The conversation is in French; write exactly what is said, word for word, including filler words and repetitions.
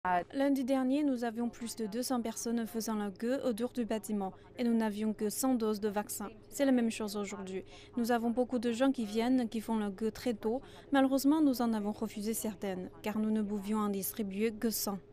Lundi dernier, nous avions plus de deux cents personnes faisant la queue autour du bâtiment et nous n'avions que cent doses de vaccin. C'est la même chose aujourd'hui. Nous avons beaucoup de gens qui viennent, qui font la queue très tôt. Malheureusement, nous en avons refusé certaines, car nous ne pouvions en distribuer que cent.